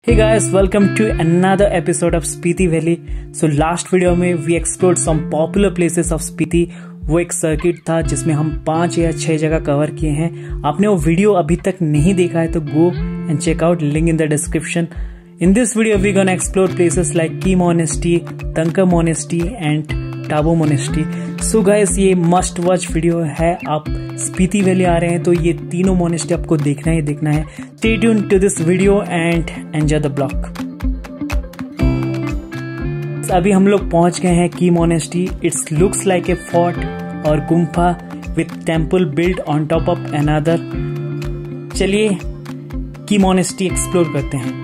Hey guys, welcome to another episode of Spiti Valley. So last video में we explored some popular places of Spiti. वो एक circuit था जिसमें हम 5 या 6 जगह कवर किए हैं. आपने वो वीडियो अभी तक नहीं देखा है तो go and check out, link in the description. In this video we gonna explore places like Key Monastery, Dankar Monastery and Tabo Monastery. So guys, ये must watch वीडियो है. आप स्पीति वैली आ रहे हैं तो ये तीनों मोनेस्ट्री आपको देखना ही देखना है. Stay tuned to this video and enjoy the vlog. अभी हम लोग पहुंच गए हैं Key monastery. It's looks like a fort और गुम्फा with temple build on top of another. चलिए की मोनेस्ट्री एक्सप्लोर करते हैं.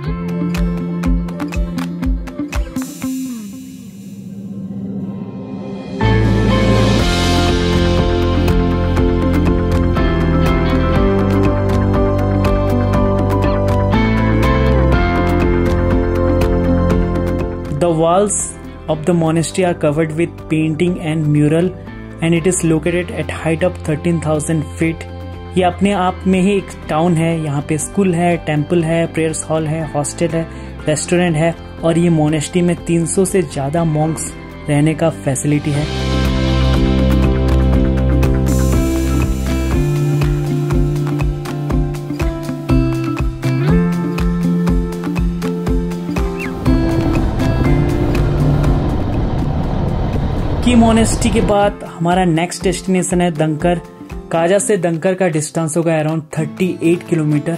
The walls of the monastery are covered with painting and mural and it is located at height of 13,000 feet. ये अपने आप में ही एक टाउन है. यहाँ पे स्कूल है, टेम्पल है, प्रेयर्स हॉल है, हॉस्टल है, रेस्टोरेंट है और ये मोनेस्ट्री में 300 से ज़्यादा मॉन्क्स रहने का फैसिलिटी है. की मोनेस्ट्री के बाद हमारा नेक्स्ट डेस्टिनेशन है दंकर. काजा से दंकर का डिस्टेंस होगा अराउंड 38 किलोमीटर.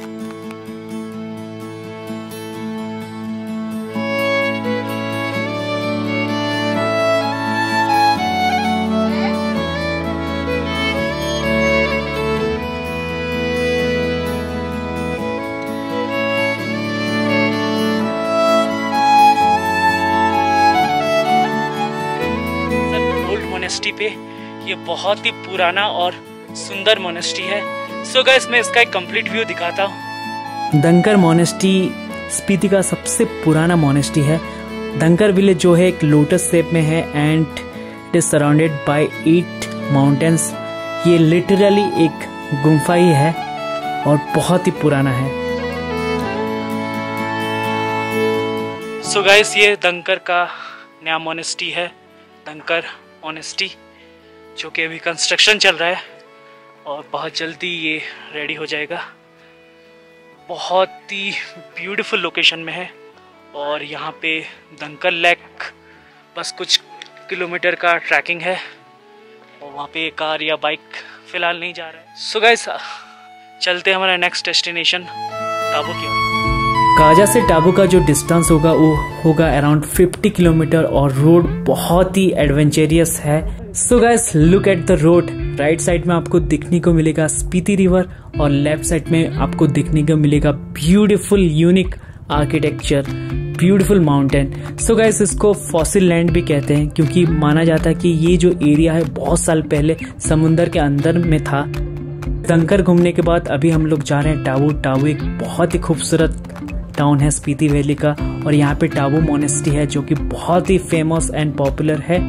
मोनेस्ट्री पे ये बहुत ही पुराना और सुंदर मोनेस्ट्री है. सो गाइस, मैं इसका एक कंप्लीट व्यू दिखाता हूँ. दंकर मोनेस्ट्री स्पीति का सबसे पुराना मोनेस्ट्री है. दंकर विलेज जो है एक लोटस शेप में है and it is surrounded by 8 mountains. ये लिटरली एक गुम्फा ही है और बहुत ही पुराना है. सो गाइस, ये दंकर का नया मोनेस्ट्री है, दंकर मोनेस्ट्री, जो कि अभी कंस्ट्रक्शन चल रहा है और बहुत जल्दी ये रेडी हो जाएगा. बहुत ही ब्यूटीफुल लोकेशन में है और यहाँ पे दंकर लेक बस कुछ किलोमीटर का ट्रैकिंग है और वहाँ पे कार या बाइक फिलहाल नहीं जा रहा है. सो गाइस, चलते हैं हमारा नेक्स्ट डेस्टिनेशन टाबू की ओर. काजा से टाबू का जो डिस्टेंस होगा वो होगा अराउंड 50 किलोमीटर और रोड बहुत ही एडवेंचरियस है. So guys, look at the road. Right side में आपको दिखने को मिलेगा स्पीति रिवर और लेफ्ट साइड में आपको दिखने को मिलेगा beautiful unique architecture, beautiful mountain. So guys, इसको फॉसिल लैंड भी कहते हैं क्योंकि माना जाता है कि ये जो एरिया है बहुत साल पहले समुंदर के अंदर में था. दंकर घूमने के बाद अभी हम लोग जा रहे हैं टाबू. टाबू एक बहुत ही खूबसूरत टाउन है स्पीति वैली का और यहाँ पे टाबू मोनेस्ट्री है जो कि बहुत ही फेमस एंड पॉपुलर है.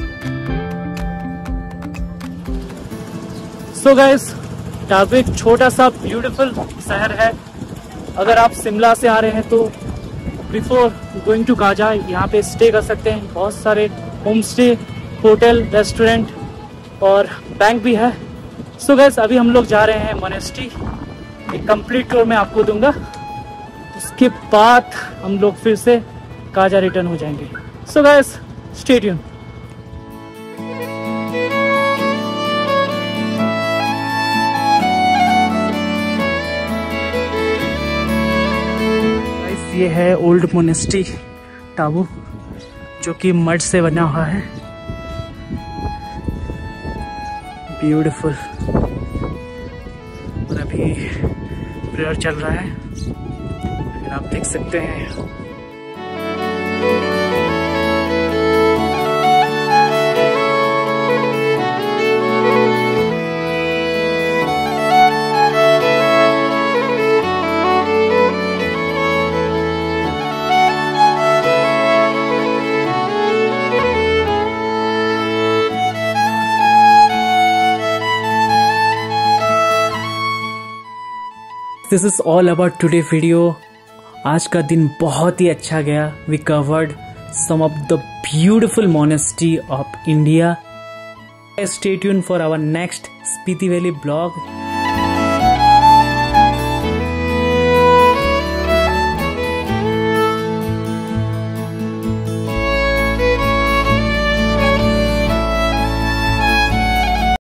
सो गाइस, टाबू एक छोटा सा ब्यूटीफुल शहर है. अगर आप शिमला से आ रहे हैं तो बिफोर गोइंग टू काजा यहाँ पे स्टे कर सकते हैं. बहुत सारे होम स्टे, होटल, रेस्टोरेंट और बैंक भी है. सो गाइस, अभी हम लोग जा रहे हैं मोनेस्ट्री. एक कंप्लीट टूर मैं आपको दूंगा, उसके बाद हम लोग फिर से काजा रिटर्न हो जाएंगे. So guys, stay tune. Guys, ये है ओल्ड मोनेस्ट्री टाबू जो कि मड से बना हुआ है. ब्यूटीफुल. और अभी प्रेयर चल रहा है, आप देख सकते हैं. This is all about today video. आज का दिन बहुत ही अच्छा गया। We covered some of the beautiful monastery of India. Stay tuned for our next Spiti Valley vlog.